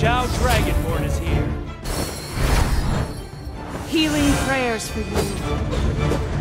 Shao Dragonborn is here. Healing prayers for you.